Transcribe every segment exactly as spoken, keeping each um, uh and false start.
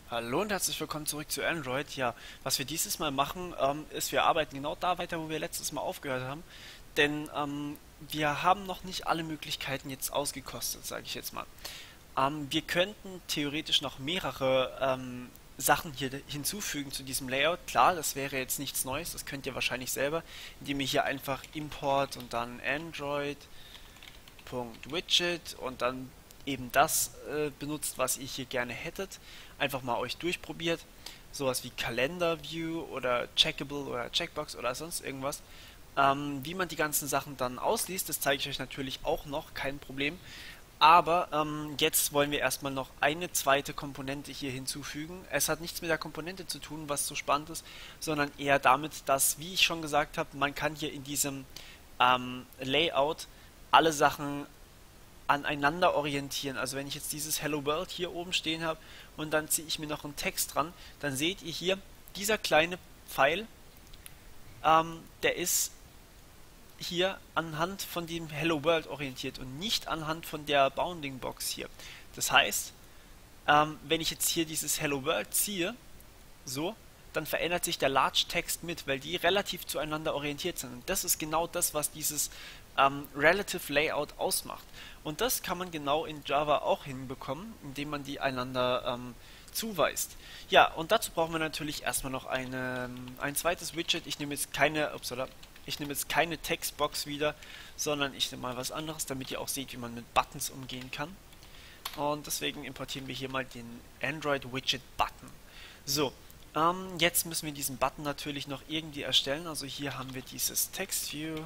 Hallo und herzlich willkommen zurück zu Android. Ja, was wir dieses Mal machen, ähm, ist, wir arbeiten genau da weiter, wo wir letztes Mal aufgehört haben. Denn ähm, wir haben noch nicht alle Möglichkeiten jetzt ausgekostet, sage ich jetzt mal. Ähm, wir könnten theoretisch noch mehrere ähm, Sachen hier hinzufügen zu diesem Layout. Klar, das wäre jetzt nichts Neues, das könnt ihr wahrscheinlich selber, indem ihr hier einfach Import und dann Android.widget und dann eben das äh, benutzt, was ihr hier gerne hättet. Einfach mal euch durchprobiert. Sowas wie Calendar View oder Checkable oder Checkbox oder sonst irgendwas. Ähm, wie man die ganzen Sachen dann ausliest, das zeige ich euch natürlich auch noch, kein Problem. Aber ähm, jetzt wollen wir erstmal noch eine zweite Komponente hier hinzufügen. Es hat nichts mit der Komponente zu tun, was so spannend ist, sondern eher damit, dass, wie ich schon gesagt habe, man kann hier in diesem ähm, Layout alle Sachen aneinander orientieren. Also wenn ich jetzt dieses Hello World hier oben stehen habe und dann ziehe ich mir noch einen Text dran, dann seht ihr hier, dieser kleine Pfeil, ähm, der ist hier anhand von dem Hello World orientiert und nicht anhand von der Bounding Box hier. Das heißt, ähm, wenn ich jetzt hier dieses Hello World ziehe, so, dann verändert sich der Large Text mit, weil die relativ zueinander orientiert sind. Und das ist genau das, was dieses ähm, Relative Layout ausmacht. Und das kann man genau in Java auch hinbekommen, indem man die einander ähm, zuweist. Ja, und dazu brauchen wir natürlich erstmal noch eine, ein zweites Widget. Ich nehme jetzt keine, upsala, ich nehme jetzt keine Textbox wieder, sondern ich nehme mal was anderes, damit ihr auch seht, wie man mit Buttons umgehen kann. Und deswegen importieren wir hier mal den Android Widget Button. So, ähm, jetzt müssen wir diesen Button natürlich noch irgendwie erstellen. Also hier haben wir dieses Text View,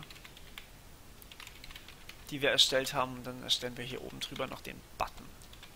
die wir erstellt haben. Und dann erstellen wir hier oben drüber noch den Button.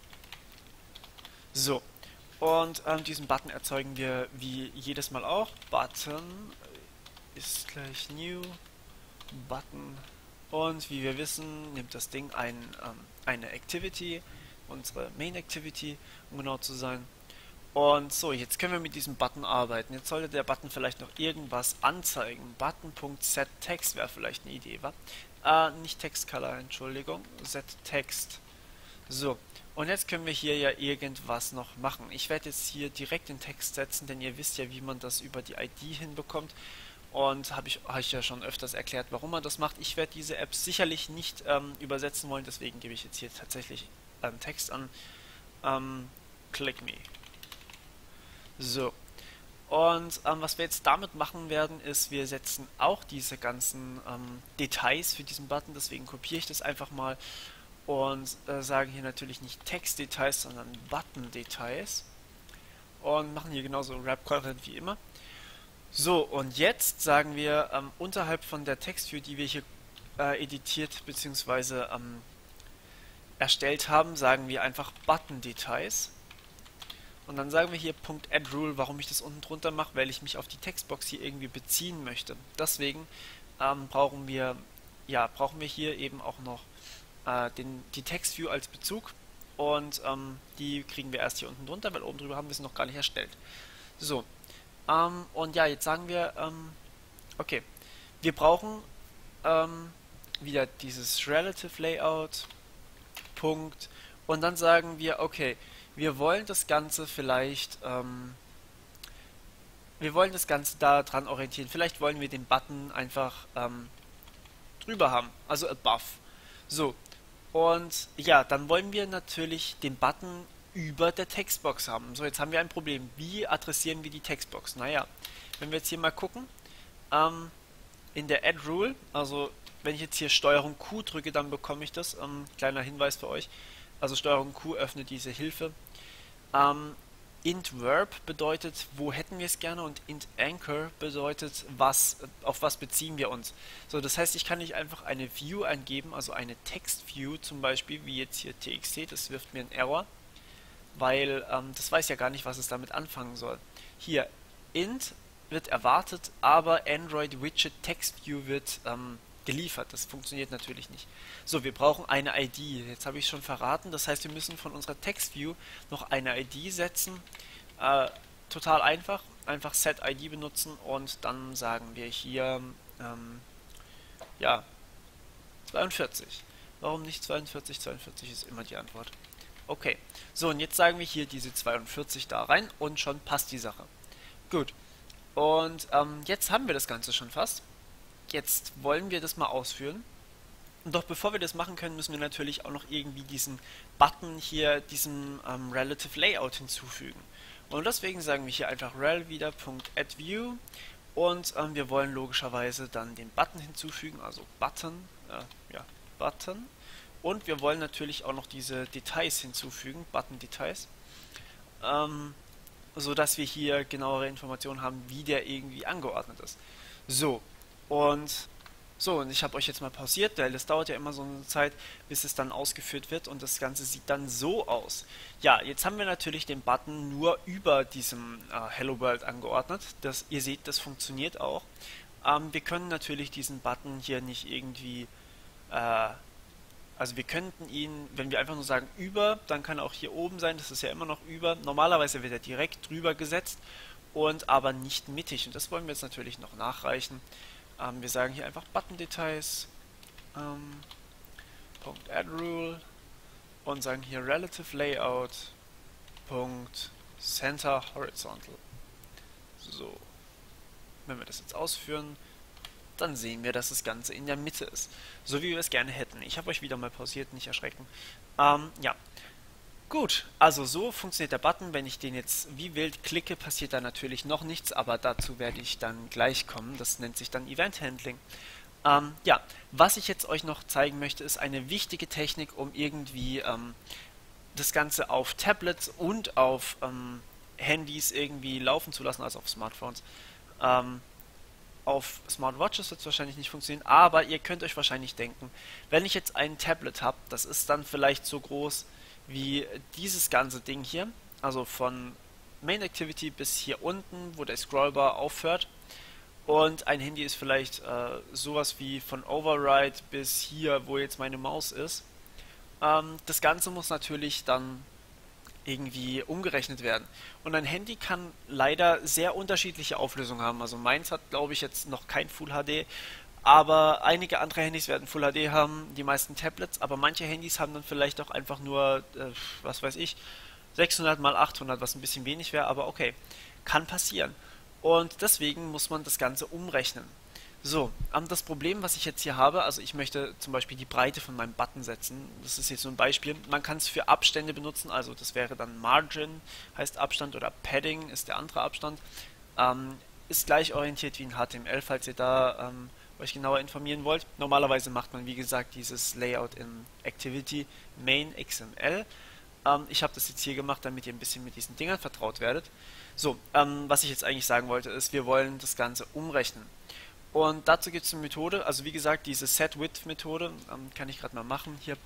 So, und ähm, diesen Button erzeugen wir wie jedes Mal auch. Button ist gleich New Button. Und wie wir wissen, nimmt das Ding ein, ähm, eine Activity, unsere Main Activity, um genau zu sein. Und so, jetzt können wir mit diesem Button arbeiten. Jetzt sollte der Button vielleicht noch irgendwas anzeigen. Button.setText wäre vielleicht eine Idee, wa? Äh, nicht TextColor, Entschuldigung. setText. So, und jetzt können wir hier ja irgendwas noch machen. Ich werde jetzt hier direkt den Text setzen, denn ihr wisst ja, wie man das über die I D hinbekommt. Und habe ich euch ja schon öfters erklärt, warum man das macht. Ich werde diese Apps sicherlich nicht ähm, übersetzen wollen, deswegen gebe ich jetzt hier tatsächlich ähm, Text an. Ähm, click me. So, und ähm, was wir jetzt damit machen werden, ist, wir setzen auch diese ganzen ähm, Details für diesen Button, deswegen kopiere ich das einfach mal und äh, sagen hier natürlich nicht Text-Details, sondern Button-Details und machen hier genauso Wrap-Content wie immer. So, und jetzt sagen wir ähm, unterhalb von der Textview, die wir hier äh, editiert bzw. Ähm, erstellt haben, sagen wir einfach Button-Details. Und dann sagen wir hier .addRule, warum ich das unten drunter mache, weil ich mich auf die Textbox hier irgendwie beziehen möchte. Deswegen ähm, brauchen wir ja brauchen wir hier eben auch noch äh, den, die Textview als Bezug und ähm, die kriegen wir erst hier unten drunter, weil oben drüber haben wir sie noch gar nicht erstellt. So, ähm, und ja, jetzt sagen wir, ähm, okay, wir brauchen ähm, wieder dieses Relative Layout, Punkt, und dann sagen wir, okay, wir wollen das Ganze vielleicht, ähm, wir wollen das Ganze daran orientieren. Vielleicht wollen wir den Button einfach ähm, drüber haben, also above. So, und ja, dann wollen wir natürlich den Button über der Textbox haben. So, jetzt haben wir ein Problem. Wie adressieren wir die Textbox? Naja, wenn wir jetzt hier mal gucken, ähm, in der Add Rule, also wenn ich jetzt hier Steuerung Q drücke, dann bekomme ich das. Ähm, kleiner Hinweis für euch. Also Steuerung Q öffnet diese Hilfe. Ähm, int Verb bedeutet, wo hätten wir es gerne, und int Anchor bedeutet, was, auf was beziehen wir uns. So, das heißt, ich kann nicht einfach eine View eingeben, also eine Text-View zum Beispiel, wie jetzt hier txt, das wirft mir einen Error, weil ähm, das weiß ja gar nicht, was es damit anfangen soll. Hier, int wird erwartet, aber Android Widget Text View wird ähm, geliefert. Das funktioniert natürlich nicht. So, wir brauchen eine I D. Jetzt habe ich schon verraten. Das heißt, wir müssen von unserer Text View noch eine I D setzen. Äh, total einfach. Einfach set I D benutzen und dann sagen wir hier ähm, ja zweiundvierzig. Warum nicht zweiundvierzig? zweiundvierzig ist immer die Antwort. Okay, so und jetzt sagen wir hier diese zweiundvierzig da rein und schon passt die Sache. Gut, und ähm, jetzt haben wir das Ganze schon fast. Jetzt wollen wir das mal ausführen. Doch bevor wir das machen können, müssen wir natürlich auch noch irgendwie diesen Button hier, diesem ähm, Relative Layout hinzufügen. Und deswegen sagen wir hier einfach rel wieder .addView und ähm, wir wollen logischerweise dann den Button hinzufügen, also Button, äh, ja, Button. Und wir wollen natürlich auch noch diese Details hinzufügen, Button Details, ähm, so dass wir hier genauere Informationen haben, wie der irgendwie angeordnet ist. So, und so, und ich habe euch jetzt mal pausiert, weil das dauert ja immer so eine Zeit, bis es dann ausgeführt wird und das Ganze sieht dann so aus. Ja, jetzt haben wir natürlich den Button nur über diesem äh, Hello World angeordnet. Das, ihr seht, das funktioniert auch. Ähm, wir können natürlich diesen Button hier nicht irgendwie, äh, also wir könnten ihn, wenn wir einfach nur sagen über, dann kann er auch hier oben sein, das ist ja immer noch über. Normalerweise wird er direkt drüber gesetzt und aber nicht mittig und das wollen wir jetzt natürlich noch nachreichen. Ähm, wir sagen hier einfach Button-Details, ähm, .addRule und sagen hier Relative Layout, Center Horizontal. So, wenn wir das jetzt ausführen, dann sehen wir, dass das Ganze in der Mitte ist. So wie wir es gerne hätten. Ich habe euch wieder mal pausiert, nicht erschrecken. Ähm, ja. Gut, also so funktioniert der Button. Wenn ich den jetzt wie wild klicke, passiert da natürlich noch nichts, aber dazu werde ich dann gleich kommen. Das nennt sich dann Event Handling. Ähm, ja, was ich jetzt euch noch zeigen möchte, ist eine wichtige Technik, um irgendwie ähm, das Ganze auf Tablets und auf ähm, Handys irgendwie laufen zu lassen, also auf Smartphones. Ähm, auf Smartwatches wird es wahrscheinlich nicht funktionieren, aber ihr könnt euch wahrscheinlich denken, wenn ich jetzt ein Tablet habe, das ist dann vielleicht so groß wie dieses ganze Ding hier, also von Main Activity bis hier unten, wo der Scrollbar aufhört. Und ein Handy ist vielleicht äh, sowas wie von Override bis hier, wo jetzt meine Maus ist. Ähm, das Ganze muss natürlich dann irgendwie umgerechnet werden. Und ein Handy kann leider sehr unterschiedliche Auflösungen haben. Also meins hat, glaube ich, jetzt noch kein Full H D, aber einige andere Handys werden Full H D haben, die meisten Tablets, aber manche Handys haben dann vielleicht auch einfach nur, äh, was weiß ich, sechshundert mal achthundert, was ein bisschen wenig wäre, aber okay, kann passieren. Und deswegen muss man das Ganze umrechnen. So, ähm, das Problem, was ich jetzt hier habe, also ich möchte zum Beispiel die Breite von meinem Button setzen. Das ist jetzt so ein Beispiel. Man kann es für Abstände benutzen, also das wäre dann Margin, heißt Abstand, oder Padding ist der andere Abstand. Ähm, ist gleich orientiert wie in H T M L, falls ihr da ähm, euch genauer informieren wollt. Normalerweise macht man, wie gesagt, dieses Layout in Activity Main X M L. Ähm, ich habe das jetzt hier gemacht, damit ihr ein bisschen mit diesen Dingern vertraut werdet. So, ähm, was ich jetzt eigentlich sagen wollte, ist, wir wollen das Ganze umrechnen. Und dazu gibt es eine Methode, also wie gesagt, diese setWidth-Methode, ähm, kann ich gerade mal machen. Hier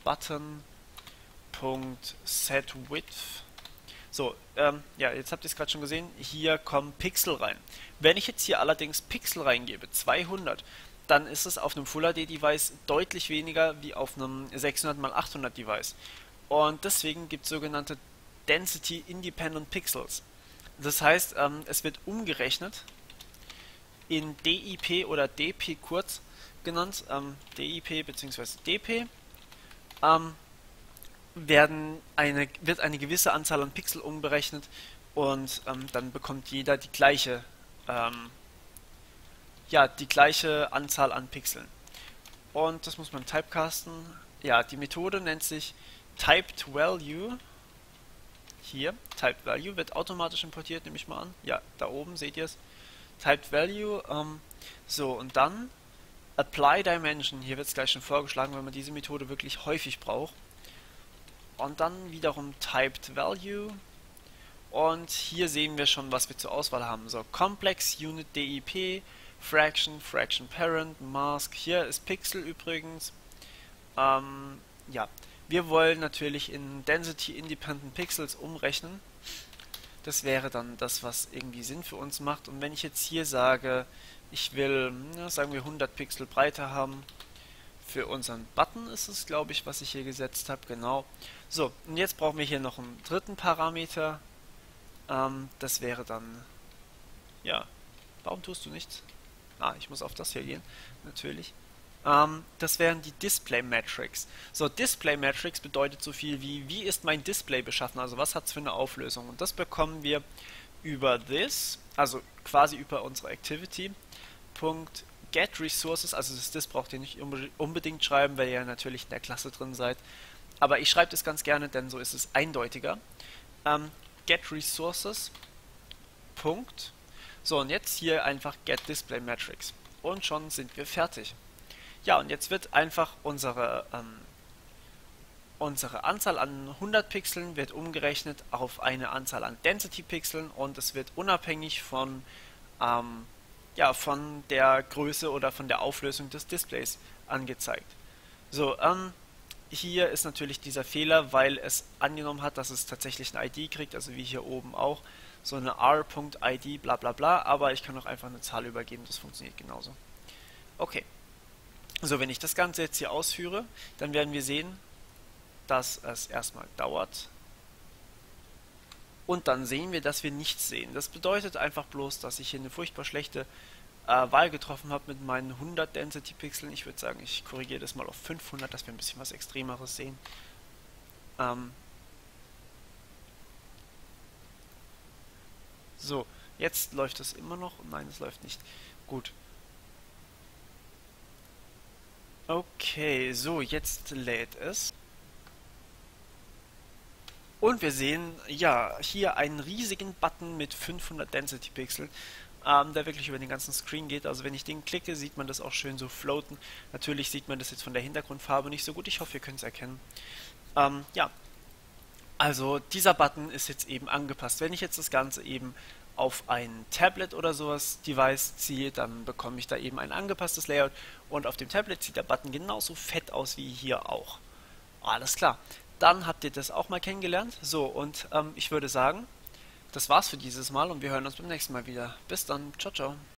Button.setWidth. So, ähm, ja, jetzt habt ihr es gerade schon gesehen, hier kommen Pixel rein. Wenn ich jetzt hier allerdings Pixel reingebe, zweihundert, dann ist es auf einem Full H D Device deutlich weniger wie auf einem sechshundert mal achthundert Device. Und deswegen gibt es sogenannte Density Independent Pixels. Das heißt, ähm, es wird umgerechnet in D I P oder D P kurz genannt, ähm, D I P bzw. D P, ähm, werden eine, wird eine gewisse Anzahl an Pixel umberechnet und ähm, dann bekommt jeder die gleiche, ähm, ja, die gleiche Anzahl an Pixeln. Und das muss man typecasten. Ja, die Methode nennt sich TypedValue. Hier, TypedValue wird automatisch importiert, nehme ich mal an. Ja, da oben seht ihr es. TypedValue, ähm, so, und dann Apply Dimension. Hier wird es gleich schon vorgeschlagen, wenn man diese Methode wirklich häufig braucht. Und dann wiederum TypedValue. Und hier sehen wir schon, was wir zur Auswahl haben. So, Complex Unit D I P, Fraction, Fraction Parent, Mask. Hier ist Pixel übrigens. Ähm, ja, wir wollen natürlich in Density Independent Pixels umrechnen. Das wäre dann das, was irgendwie Sinn für uns macht. Und wenn ich jetzt hier sage, ich will, ja, sagen wir hundert Pixel Breite haben, für unseren Button ist es, glaube ich, was ich hier gesetzt habe, genau. So, und jetzt brauchen wir hier noch einen dritten Parameter. Ähm, das wäre dann, ja, warum tust du nichts? Ah, ich muss auf das hier gehen, natürlich. Ähm, das wären die Display Metrics. So, Display Metrics bedeutet so viel wie, wie ist mein Display beschaffen, also was hat es für eine Auflösung. Und das bekommen wir über this, also quasi über unsere Activity. Punkt get resources, also das this braucht ihr nicht unbedingt schreiben, weil ihr ja natürlich in der Klasse drin seid. Aber ich schreibe das ganz gerne, denn so ist es eindeutiger. Ähm, get resources. Punkt. So, und jetzt hier einfach get display metrics. Und schon sind wir fertig. Ja, und jetzt wird einfach unsere, ähm, unsere Anzahl an hundert Pixeln wird umgerechnet auf eine Anzahl an Density Pixeln und es wird unabhängig von, ähm, ja, von der Größe oder von der Auflösung des Displays angezeigt. So, ähm, hier ist natürlich dieser Fehler, weil es angenommen hat, dass es tatsächlich ein I D kriegt, also wie hier oben auch, so eine r.id bla bla bla, aber ich kann auch einfach eine Zahl übergeben, das funktioniert genauso. Okay, so wenn ich das Ganze jetzt hier ausführe, dann werden wir sehen, dass es erstmal dauert und dann sehen wir, dass wir nichts sehen. Das bedeutet einfach bloß, dass ich hier eine furchtbar schlechte äh, Wahl getroffen habe mit meinen hundert Density Pixeln. Ich würde sagen, ich korrigiere das mal auf fünfhundert, dass wir ein bisschen was Extremeres sehen. Ähm so, jetzt läuft es immer noch. Nein, es läuft nicht. Gut. Okay, so, jetzt lädt es. Und wir sehen, ja, hier einen riesigen Button mit fünfhundert Density Pixel, ähm, der wirklich über den ganzen Screen geht. Also wenn ich den klicke, sieht man das auch schön so floaten. Natürlich sieht man das jetzt von der Hintergrundfarbe nicht so gut. Ich hoffe, ihr könnt es erkennen. Ähm, ja, also dieser Button ist jetzt eben angepasst. Wenn ich jetzt das Ganze eben auf ein Tablet oder sowas Device ziehe, dann bekomme ich da eben ein angepasstes Layout und auf dem Tablet sieht der Button genauso fett aus wie hier auch. Alles klar. Dann habt ihr das auch mal kennengelernt. So, und ähm, ich würde sagen, das war's für dieses Mal und wir hören uns beim nächsten Mal wieder. Bis dann. Ciao, ciao.